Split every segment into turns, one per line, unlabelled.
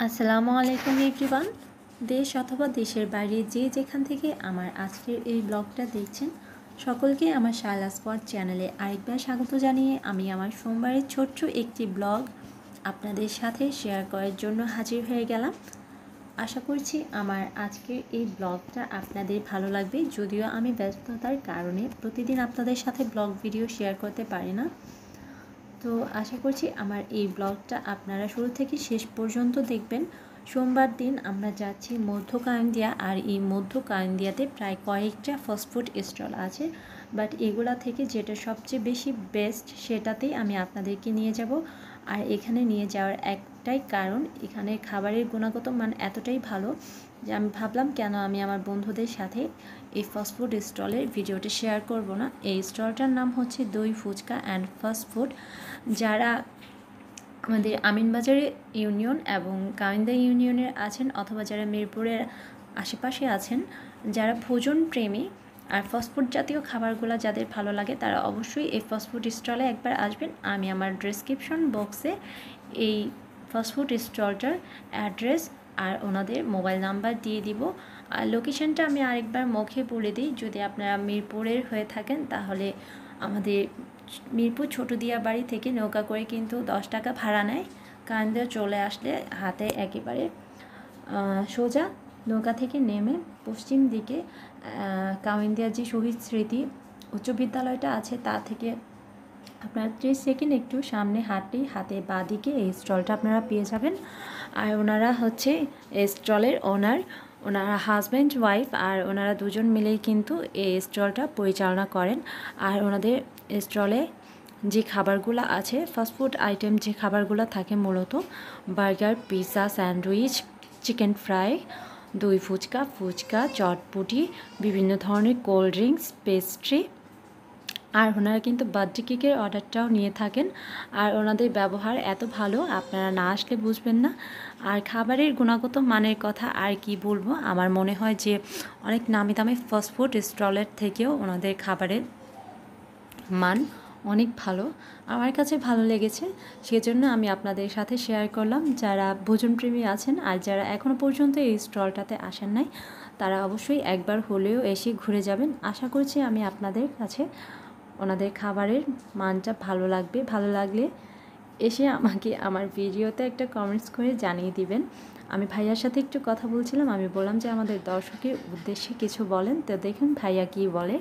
আসসালামু আলাইকুম এভরিওয়ান। দেশ অথবা দেশের বাইরে যে যেখান থেকে আমার আজকের এই ব্লগটা দেখছেন সকলকে আমার শায়লা স্পট চ্যানেলে আরেকবার স্বাগত জানিয়ে আমি আমার সোমবারের ছোট্ট একটি ব্লগ আপনাদের সাথে শেয়ার করার জন্য হাজির হয়ে গেলাম। আশা করছি আমার আজকের এই ব্লগটা আপনাদের ভালো লাগবে, যদিও আমি ব্যস্ততার কারণে প্রতিদিন আপনাদের সাথে ব্লগ ভিডিও শেয়ার করতে পারি না। তো আশা করছি আমার এই ব্লগটা আপনারা শুরু থেকে শেষ পর্যন্ত দেখবেন। সোমবার দিন আমরা যাচ্ছি মধ্য কাইন্দিয়া, আর এই মধ্য কাইন্দিয়াতে প্রায় কয়েকটা ফাস্টফুড স্টল আছে, বাট এগুলা থেকে যেটা সবচেয়ে বেশি বেস্ট সেটাতেই আমি আপনাদেরকে নিয়ে যাব। আর এখানে নিয়ে যাওয়ার একটাই কারণ, এখানে খাবারের গুণগত মান এতটাই ভালো যে আমি ভাবলাম কেন আমি আমার বন্ধুদের সাথে এই ফাস্টফুড স্টলের ভিডিওটি শেয়ার করব না। এই স্টলটার নাম হচ্ছে দই ফুচকা অ্যান্ড ফাস্টফুড। যারা আমাদের আমিনবাজারে ইউনিয়ন এবং কাইন্দা ইউনিয়নের আছেন, অথবা যারা মিরপুরের আশেপাশে আছেন, যারা ভোজন প্রেমী আর ফাস্টফুড জাতীয় খাবারগুলো যাদের ভালো লাগে, তারা অবশ্যই এই ফাস্টফুড স্টলে একবার আসবেন। আমি আমার ডেসক্রিপশন বক্সে এই ফাস্টফুড স্টলটার অ্যাড্রেস আর ওনাদের মোবাইল নাম্বার দিয়ে দিব। আর লোকেশনটা আমি আরেকবার মুখে বলে দিই, যদি আপনারা মিরপুরের হয়ে থাকেন তাহলে আমাদের মিরপুর ছোটদিয়া বাড়ি থেকে নৌকা করে কিন্তু 10 টাকা ভাড়া নেয়। কাইন্দা চলে আসলে হাতে একেবারে সোজা নৌকা থেকে নেমে পশ্চিম দিকে কাইন্দিয়ার যে শহীদ স্মৃতি উচ্চ বিদ্যালয়টা আছে তা থেকে আপনার 30 সেকেন্ড একটু সামনে হাঁটলেই হাতে বাঁ দিকে এই স্টলটা আপনারা পেয়ে যাবেন। আর ওনারা হচ্ছে এই স্টলের ওনার, ওনারা হাজব্যান্ড ওয়াইফ, আর ওনারা দুজন মিলেই কিন্তু এই স্টলটা পরিচালনা করেন। আর ওনাদের স্টলে যে খাবারগুলো আছে, ফাস্টফুড আইটেম যে খাবারগুলো থাকে মূলত burger, pizza, sandwich, chicken fry, দই ফুচকা, চটপটি, বিভিন্ন ধরনের কোল্ড ড্রিঙ্কস, পেস্ট্রি। আর ওনারা কিন্তু বার্থডে কেকের অর্ডারটাও নিয়ে থাকেন। আর ওনাদের ব্যবহার এত ভালো, আপনারা না আসলে বুঝবেন না। আর খাবারের গুণগত মানের কথা আর কি বলবো, আমার মনে হয় যে অনেক নামি দামি ফাস্টফুড স্টলের থেকেও ওনাদের খাবারের মান অনেক ভালো, আমার কাছে ভালো লেগেছে। সেজন্য আমি আপনাদের সাথে শেয়ার করলাম। যারা ভোজনপ্রেমী আছেন আর যারা এখনও পর্যন্ত এই স্টলটাতে আসেন নাই, তারা অবশ্যই একবার হলেও এসে ঘুরে যাবেন। আশা করছি আমি আপনাদের কাছে ওনাদের খাবারের মানটা ভালো লাগবে। ভালো লাগলে এসে আমাকে আমার ভিডিওতে একটা কমেন্টস করে জানিয়ে দিবেন। আমি ভাইয়ার সাথে একটু কথা বলছিলাম, আমি বললাম যে আমাদের দর্শকের উদ্দেশ্যে কিছু বলেন, তো দেখুন ভাইয়া কি বলে।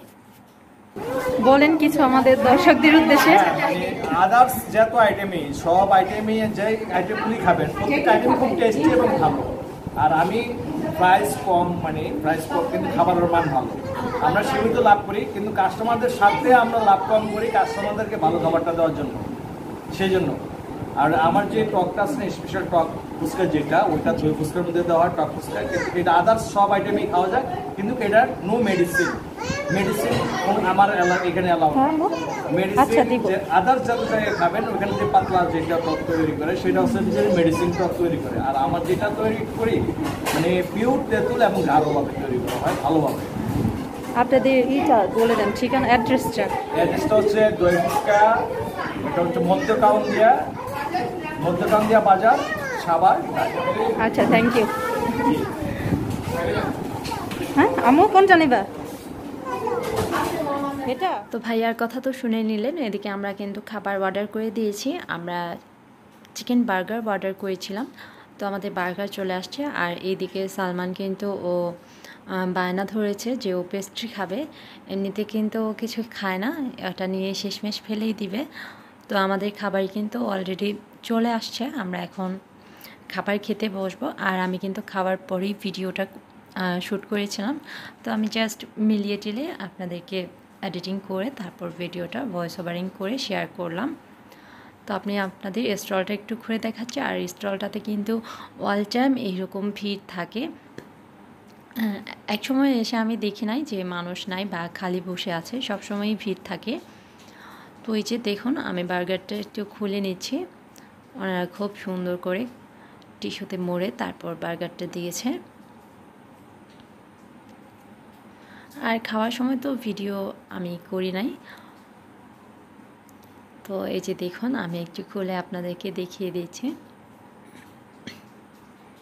বলেন কিছু আমাদের দর্শকদের উদ্দেশ্যে।
আদার্স যত আইটেমই, সব আইটেমই যে আইটেমগুলি খাবেন প্রত্যেকটা আইটেম খুব টেস্টি এবং ভালো। আর আমি প্রাইস কম, মানে প্রাইস কম কিন্তু খাবারের মান ভালো। আমরা সীমিত লাভ করি, কিন্তু কাস্টমারদের সাথে আমরা লাভ কম করি কাস্টমারদেরকে ভালো খাবারটা দেওয়ার জন্য, সেই জন্য। আর আমার যে টকটা আছে না, স্পেশাল টক ফুচকা যেটা, ওইটা দই ফুচকার মধ্যে দেওয়া হয় টক ফুচকা, কিন্তু এটা আদার্স সব আইটেমই খাওয়া যায়, কিন্তু এটার নো মেডিসিন। মেডিসিন আমার এখানে অ্যালাউ মেডিসিন যে আদার্স যত জায়গায় খাবেন ওখানে যে পাতলা যেটা টক তৈরি করে সেটা হচ্ছে যে মেডিসিন টক তৈরি করে। আর আমার যেটা তৈরি করি মানে পিওর তেঁতুল এবং গাঢ়ভাবে তৈরি করা হয় ভালোভাবে।
আপনাদের এইটা বলে দেন ঠিকানা, অ্যাড্রেসটা
হচ্ছে দই ফুচকা, এটা হচ্ছে মধ্য কাউন্দিয়া বাজার, সাভার।
আচ্ছা, থ্যাংক ইউ। হ্যাঁ, আমিও কোনটা নেবা এটা? তো ভাইয়ার কথা তো শুনে নিলেন। এদিকে আমরা কিন্তু খাবার অর্ডার করে দিয়েছি। আমরা চিকেন বার্গার অর্ডার করেছিলাম, তো আমাদের বার্গার চলে আসছে। আর এইদিকে সালমান কিন্তু ও বায়না ধরেছে যে ও পেস্ট্রি খাবে। এমনিতে কিন্তু ও কিছু খায় না, এটা নিয়ে শেষমেশ ফেলেই দিবে। তো আমাদের খাবার কিন্তু অলরেডি চলে আসছে, আমরা এখন খাবার খেতে বসবো। আর আমি কিন্তু খাবার পরেই ভিডিওটা শ্যুট করেছিলাম, তো আমি জাস্ট মিলিয়ে টিলে আপনাদেরকে এডিটিং করে তারপর ভিডিওটা ভয়েস ওভারিং করে শেয়ার করলাম। তো আপনি আপনাদের স্টলটা একটু ঘুরে দেখাচ্ছে। আর স্টলটাতে কিন্তু অল টাইম এইরকম ভিড় থাকে। এক সময় এসে আমি দেখি নাই যে মানুষ নাই বা খালি বসে আছে, সবসময়ই ভিড় থাকে। তো এই যে দেখুন আমি বার্গারটা একটু খুলে নিচ্ছি। ওনারা খুব সুন্দর করে টিস্যুতে মুড়ে তারপর বার্গারটা দিয়েছে। আর খাওয়ার সময় তো ভিডিও আমি করি নাই, তো এই যে দেখুন আমি একটু খুলে আপনাদেরকে দেখিয়ে দিচ্ছি।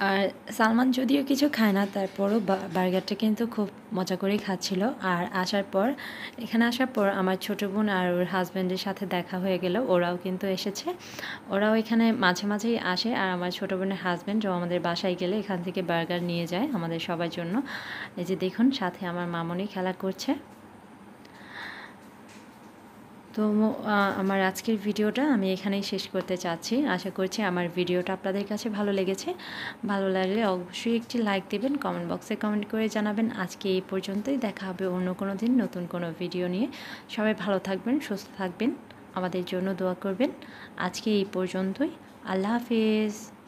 আর সালমান যদিও কিছু খায় না, তারপরও বার্গারটা কিন্তু খুব মজা করেই খাচ্ছিল। আর এখানে আসার পর আমার ছোটো বোন আর ওর হাজব্যান্ডের সাথে দেখা হয়ে গেল, ওরাও কিন্তু এসেছে। ওরাও এখানে মাঝে মাঝেই আসে। আর আমার ছোটো বোনের হাজব্যান্ডও আমাদের বাসায় গেলে এখান থেকে বার্গার নিয়ে যায় আমাদের সবার জন্য। এই যে দেখুন, সাথে আমার মামনি খেলা করছে। তো আমার আজকের ভিডিওটা আমি এখানেই শেষ করতে চাচ্ছি। আশা করছি আমার ভিডিওটা আপনাদের কাছে ভালো লেগেছে। ভালো লাগলে অবশ্যই একটি লাইক দেবেন, কমেন্ট বক্সে কমেন্ট করে জানাবেন। আজকে এই পর্যন্তই, দেখা হবে অন্য কোনো দিন নতুন কোনো ভিডিও নিয়ে। সবাই ভালো থাকবেন, সুস্থ থাকবেন, আমাদের জন্য দোয়া করবেন। আজকে এই পর্যন্তই। আল্লাহ হাফেজ।